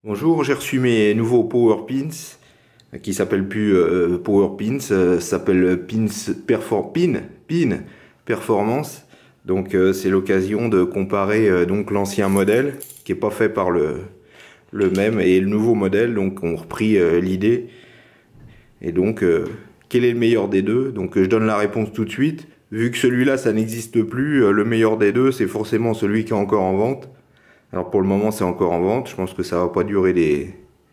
Bonjour, j'ai reçu mes nouveaux Power Pins qui s'appellent plus Power Pins, ça s'appelle Pin Performance. Donc c'est l'occasion de comparer donc l'ancien modèle qui est pas fait par le même et le nouveau modèle. Donc on repris l'idée. Et donc quel est le meilleur des deux? Donc je donne la réponse tout de suite. Vu que celui-là ça n'existe plus, le meilleur des deux c'est forcément celui qui est encore en vente. Alors pour le moment c'est encore en vente, je pense que ça va pas durer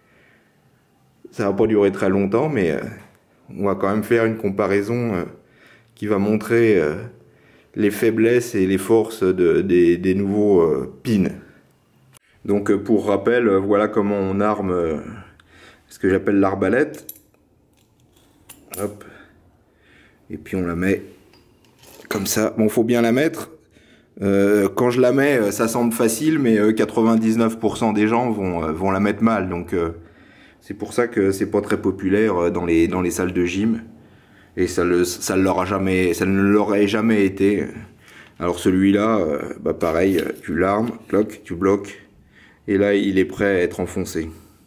très longtemps, mais on va quand même faire une comparaison qui va montrer les faiblesses et les forces des nouveaux pins. Donc pour rappel, voilà comment on arme ce que j'appelle l'arbalète. Hop. Et puis on la met comme ça. Bon, faut bien la mettre. Quand je la mets, ça semble facile, mais 99% des gens vont la mettre mal. Donc c'est pour ça que c'est pas très populaire dans les salles de gym. Et ça ne l'aurait jamais été. Alors celui-là, bah pareil, tu l'armes, cloc, tu bloques. Et là, il est prêt à être enfoncé.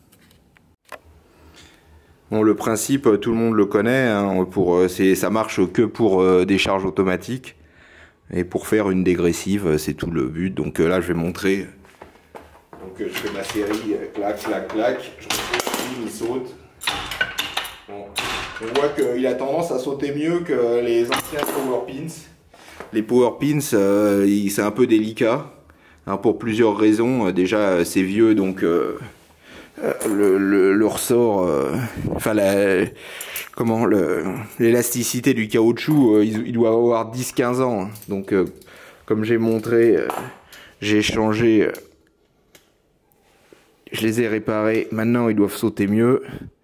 Bon, le principe, tout le monde le connaît. Hein, ça marche que pour des charges automatiques. Et pour faire une dégressive, c'est tout le but. Donc là, je vais montrer. Donc je fais ma série, clac, clac, clac. Je refais, il saute. Bon. On voit qu'il a tendance à sauter mieux que les anciens Power Pins. Les Power Pins, c'est un peu délicat. Alors, pour plusieurs raisons. Déjà, c'est vieux, donc le ressort, l'élasticité du caoutchouc, il doit avoir 10-15 ans. Donc comme j'ai montré, j'ai changé, je les ai réparés. Maintenant ils doivent sauter mieux,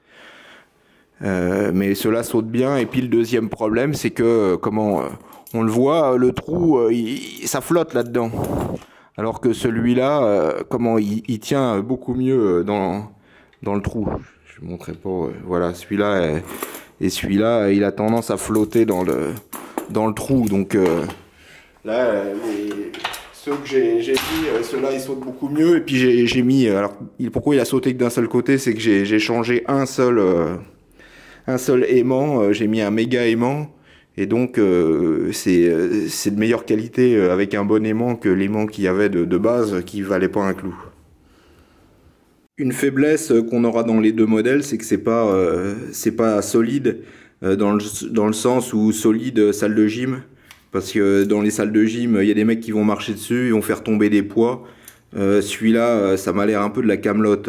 mais ceux-là sautent bien. Et puis le deuxième problème, c'est que on le voit, le trou, ça flotte là-dedans. Alors que celui-là, il tient beaucoup mieux dans le trou. Je ne montrerai pas. Voilà, celui-là et celui-là, il a tendance à flotter dans le trou. Donc là, ceux que j'ai mis, ceux-là, ils sautent beaucoup mieux. Et puis j'ai mis. Alors pourquoi il a sauté que d'un seul côté, c'est que j'ai changé un seul aimant. J'ai mis un méga aimant. Et donc c'est de meilleure qualité avec un bon aimant que l'aimant qu'il y avait de base qui valait pas un clou. Une faiblesse qu'on aura dans les deux modèles, c'est que c'est pas solide dans le sens où solide salle de gym, parce que dans les salles de gym il y a des mecs qui vont marcher dessus, ils vont faire tomber des poids. Celui-là ça m'a l'air un peu de la camelote.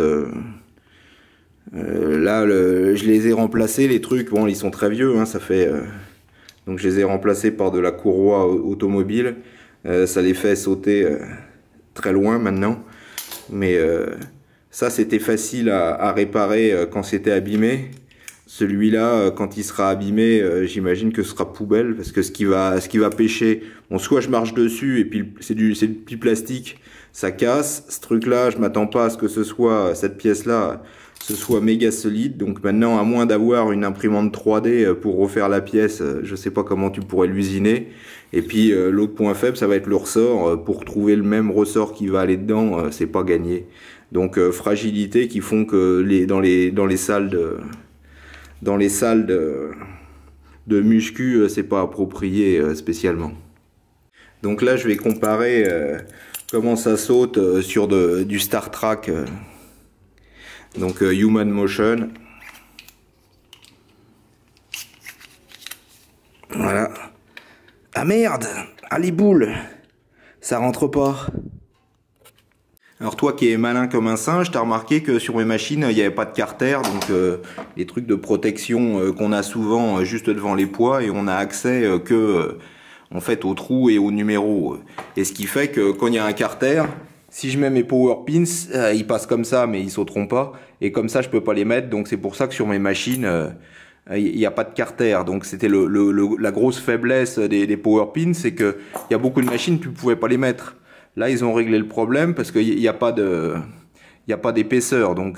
Là je les ai remplacés, les trucs, bon ils sont très vieux, hein, ça fait donc je les ai remplacés par de la courroie automobile. Ça les fait sauter très loin maintenant. Mais ça c'était facile à réparer quand c'était abîmé. Celui-là, quand il sera abîmé, j'imagine que ce sera poubelle. Parce que ce qui va pêcher, bon, soit je marche dessus et puis c'est du petit plastique, ça casse. Ce truc-là, je m'attends pas à ce que cette pièce-là, ce soit méga solide. Donc maintenant, à moins d'avoir une imprimante 3D pour refaire la pièce, je sais pas comment tu pourrais l'usiner. Et puis l'autre point faible, ça va être le ressort. Pour trouver le même ressort qui va aller dedans, c'est pas gagné. Donc fragilité qui font que dans les salles de muscu, c'est pas approprié spécialement. Donc là, je vais comparer comment ça saute sur du Star Trek. Donc Human Motion. Voilà. Ah merde! Ah les boules! Ça rentre pas. Alors toi qui es malin comme un singe, t'as remarqué que sur mes machines, il n'y avait pas de carter, donc les trucs de protection qu'on a souvent juste devant les poids, et on a accès que en fait aux trous et aux numéros. Et ce qui fait que quand il y a un carter, si je mets mes power pins, ils passent comme ça, mais ils sauteront pas. Et comme ça, je peux pas les mettre. Donc c'est pour ça que sur mes machines, il n'y a pas de carter. Donc c'était la grosse faiblesse des power pins, c'est que il y a beaucoup de machines, tu pouvais pas les mettre. Là, ils ont réglé le problème parce qu'il n'y a pas d'épaisseur. Donc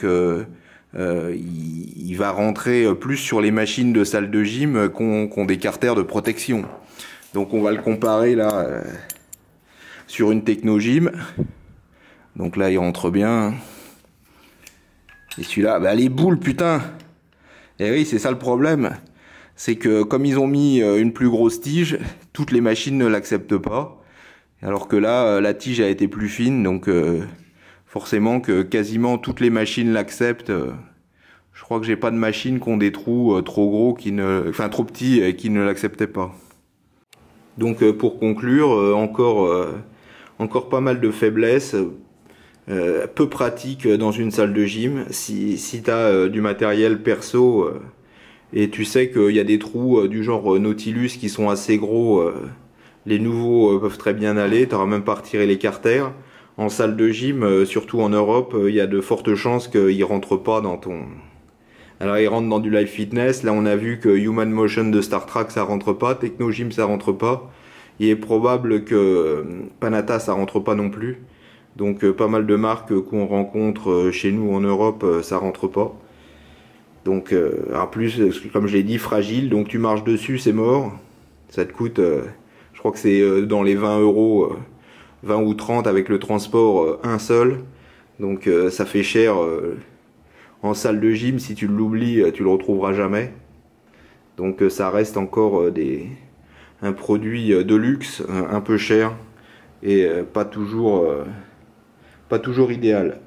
il va rentrer plus sur les machines de salle de gym qu'ont des carters de protection. Donc on va le comparer là sur une Technogym. Donc là, il rentre bien. Et celui-là, bah les boules, putain. Et oui, c'est ça le problème. C'est que comme ils ont mis une plus grosse tige, toutes les machines ne l'acceptent pas. Alors que là, la tige a été plus fine, donc forcément que quasiment toutes les machines l'acceptent. Je crois que j'ai pas de machines qui ont des trous trop gros, enfin trop petits, et qui ne l'acceptaient pas. Donc pour conclure, encore pas mal de faiblesses. Peu pratique dans une salle de gym. Si tu as du matériel perso et tu sais qu'il y a des trous du genre Nautilus qui sont assez gros, les nouveaux peuvent très bien aller, tu n'auras même pas à retirer les carters. En salle de gym, surtout en Europe, il y a de fortes chances qu'ils ne rentrent pas dans ton... Alors ils rentrent dans du live fitness, là on a vu que Human Motion de Star Trek ça rentre pas, Techno Gym ça rentre pas, il est probable que Panata ça rentre pas non plus. Donc pas mal de marques qu'on rencontre chez nous en Europe, ça rentre pas. Donc en plus, comme je l'ai dit, fragile, donc tu marches dessus, c'est mort. Ça te coûte, je crois que c'est dans les 20 euros, 20 ou 30 avec le transport, un seul. Donc ça fait cher en salle de gym, si tu l'oublies, tu le retrouveras jamais. Donc ça reste encore un produit de luxe, un peu cher, et pas toujours idéal.